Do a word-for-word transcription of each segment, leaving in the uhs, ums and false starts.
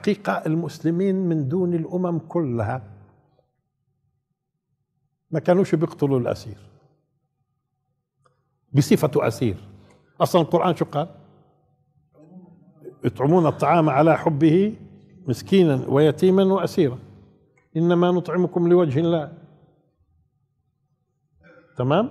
الحقيقة المسلمين من دون الأمم كلها ما كانوش بيقتلوا الأسير بصفة أسير. أصلا القرآن شو قال؟ يطعمون الطعام على حبه مسكينا ويتيما وأسيرا إنما نطعمكم لوجه الله. تمام؟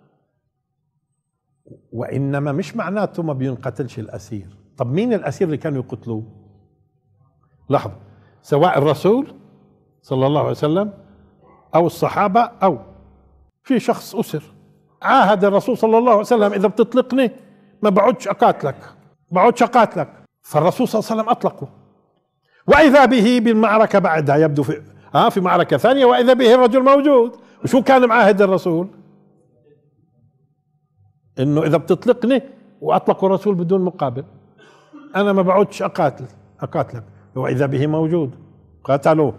وإنما مش معناته ما بينقتلش الأسير. طب مين الأسير اللي كانوا يقتلوه؟ لحظة، سواء الرسول صلى الله عليه وسلم أو الصحابة أو في شخص أسر عاهد الرسول صلى الله عليه وسلم إذا بتطلقني ما بعدش أقاتلك بعدش أقاتلك فالرسول صلى الله عليه وسلم أطلقه، وإذا به بالمعركة بعدها يبدو في آه في معركة ثانية وإذا به الرجل موجود. وشو كان معاهد الرسول؟ إنه إذا بتطلقني وأطلقوا الرسول بدون مقابل أنا ما بعدش أقاتل أقاتلك، وإذا به موجود قاتلوه.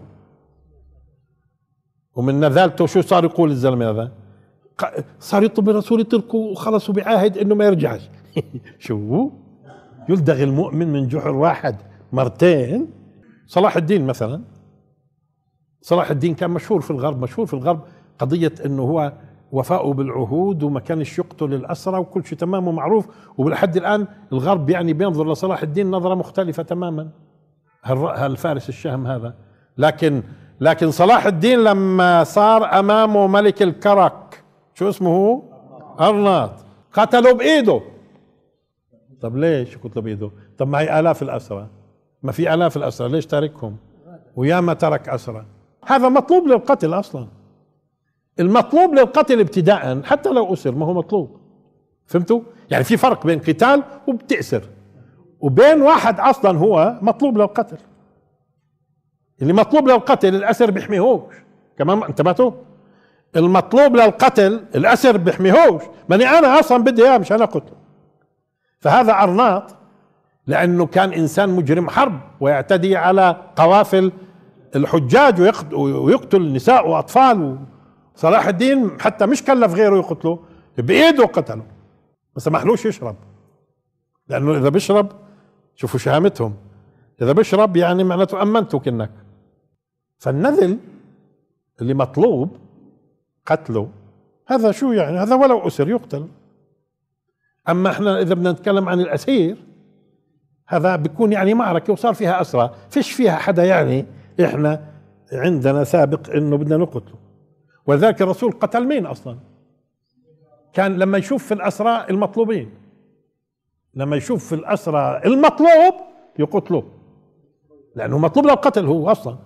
ومن نذالته شو صار يقول الزلمة هذا؟ صار يطلب الرسول يتركوا وخلصوا بعاهد إنه ما يرجعش. شو يلدغ المؤمن من جحر واحد مرتين. صلاح الدين مثلا، صلاح الدين كان مشهور في الغرب مشهور في الغرب قضية إنه هو وفاؤه بالعهود وما كانش يقتل الأسرى وكل شيء تمام ومعروف. ولحد الآن الغرب يعني بينظر لصلاح الدين نظرة مختلفة تماما، هالفارس الشهم هذا. لكن لكن صلاح الدين لما صار أمامه ملك الكرك شو اسمه هو؟ أرناط، قتلوا بإيده. طب ليش قتلوا بإيده؟ طب ما هي آلاف الأسرى، ما في آلاف الأسرى، ليش تاركهم؟ وياما ترك أسرى. هذا مطلوب للقتل أصلا، المطلوب للقتل ابتداء حتى لو أسر ما هو مطلوب. فهمتوا؟ يعني في فرق بين قتال وبتأسر وبين واحد أصلا هو مطلوب للقتل. اللي مطلوب للقتل الأسر بيحميهوش كمان، انتبهتوا؟ المطلوب للقتل الأسر بيحميهوش، ماني أنا أصلا بدي إياه مش أنا قتله. فهذا أرناط لأنه كان إنسان مجرم حرب ويعتدي على قوافل الحجاج ويقتل النساء وأطفال. صلاح الدين حتى مش كلف غيره يقتله، بإيده قتله، ما سمحلوش يشرب، لأنه إذا بيشرب شوفوا شهامتهم، إذا بيشرب يعني معناته أمنته كنك. فالنذل اللي مطلوب قتله هذا شو يعني؟ هذا ولو أسر يقتل. أما إحنا إذا بدنا نتكلم عن الأسير هذا بيكون يعني معركة وصار فيها أسرى، فيش فيها حدا يعني إحنا عندنا سابق إنه بدنا نقتله. ولذلك الرسول قتل مين أصلا؟ كان لما يشوف في الأسرى المطلوبين، لما يشوف في الأسرى المطلوب يقتله، لأنه مطلوب للقتل هو أصلا.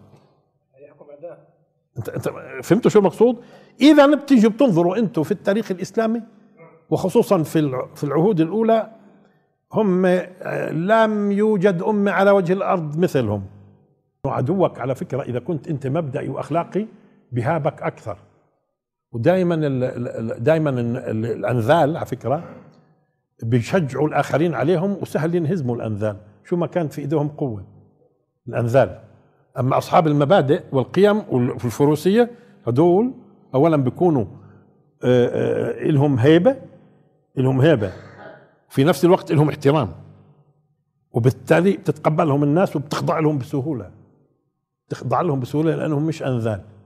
انت انت فهمتوا شو المقصود؟ إذا بتيجوا بتنظروا أنتم في التاريخ الإسلامي وخصوصا في في العهود الأولى، هم لم يوجد أمة على وجه الأرض مثلهم. عدوك على فكرة إذا كنت أنت مبدئي وأخلاقي بهابك أكثر. ودائما دائما الأنذال على فكرة بيشجعوا الآخرين عليهم وسهل ينهزموا الأنذال شو ما كان في إيدهم قوة الأنذال. أما أصحاب المبادئ والقيم والفروسية هدول أولا بيكونوا إلهم هيبة إلهم هيبة في نفس الوقت إلهم احترام، وبالتالي تتقبلهم الناس وبتخضع لهم بسهولة، تخضع لهم بسهولة لأنهم مش أنذال.